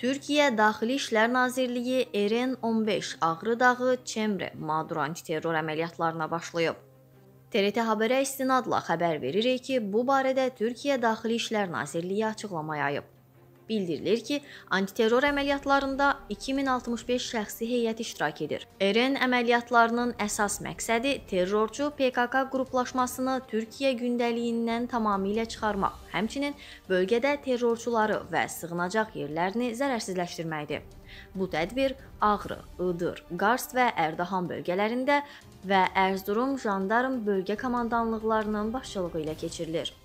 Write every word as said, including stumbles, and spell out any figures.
Türkiyə Daxili İşlər Nazirliyi R N on beş Ağrı Dağı Çemre Madur antiterror əməliyyatlarına başlayıb. T R T Haberə istinadla xəbər veririk ki, bu barədə Türkiyə Daxili İşlər Nazirliyi açıqlama yayıb. Bildirilir ki, antiterror əməliyyatlarında iki min altmış beş şəxsi heyət iştirak edir. R N əməliyyatlarının əsas məqsədi terrorçu P K K qruplaşmasını Türkiyə gündəliyindən tamamilə çıxarmaq, həmçinin bölgədə terrorçuları və sığınacaq yerlərini zərərsizləşdirməkdir. Bu tədbir Ağrı, Iğdır, Qars və Ərdahan bölgələrində və Ərzurum Jandarm bölgə komandanlıqlarının başçılığı ilə keçirilir.